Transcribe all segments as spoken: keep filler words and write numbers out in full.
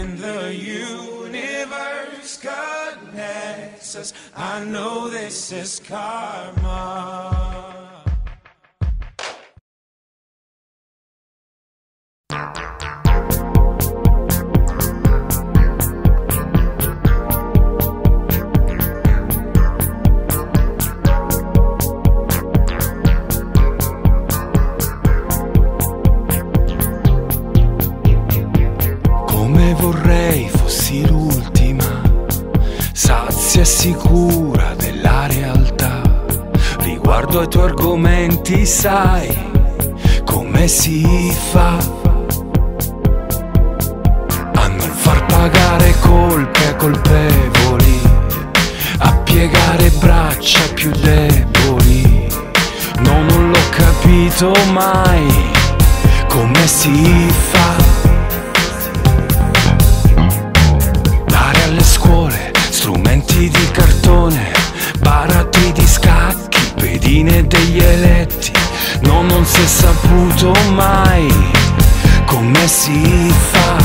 when the universe connects us. I know this is karma. Vorrei fossi l'ultima, sazia e sicura della realtà. Riguardo ai tuoi argomenti sai come si fa a non far pagare colpe ai colpevoli, a piegare braccia ai più deboli. No, non l'ho capito mai come si fa. Alle scuole strumenti di cartone, baratri di scacchi, pedine degli eletti. No, non si è saputo mai come si fa.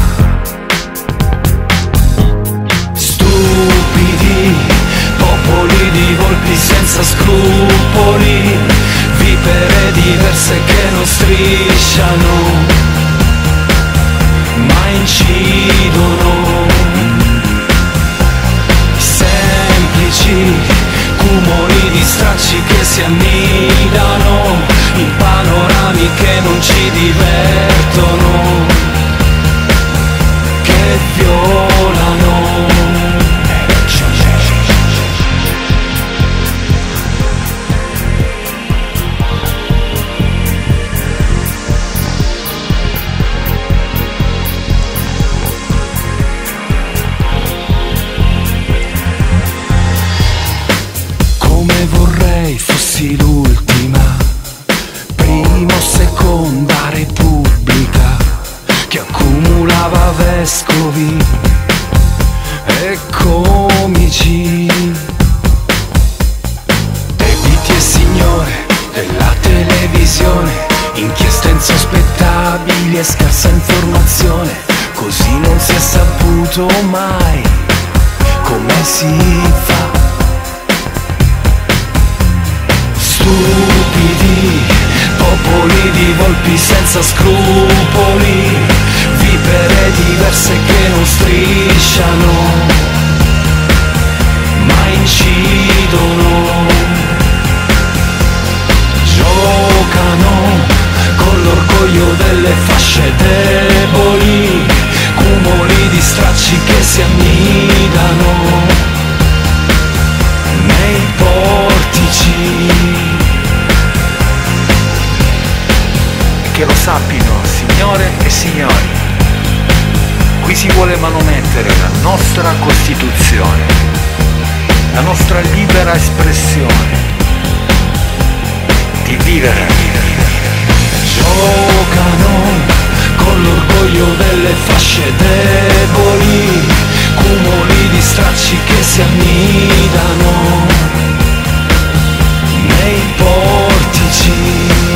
Stupidi, popoli di volpi senza scrupoli, vipere diverse che non strisciano ma incidono. Cumuli di stracci che si annidano in panorami che non ci divertono, che violano. Vorrei fossi l'ultima, prima o seconda repubblica, che accumulava vescovi e comici. Debiti e signore della televisione, inchieste insospettabili e scarsa informazione. Così non si è saputo mai come si fa. Stupidi, popoli di volpi senza scrupoli, vipere diverse che non strisciano ma incidono. Giocano con l'orgoglio delle fasce deboli, cumuli di stracci che si annidano nei portici. Che lo sappiano, signore e signori, qui si vuole manomettere la nostra Costituzione, la nostra libera espressione di vivere. Giocano con l'orgoglio delle fasce deboli, cumuli di stracci che si annidano nei portici.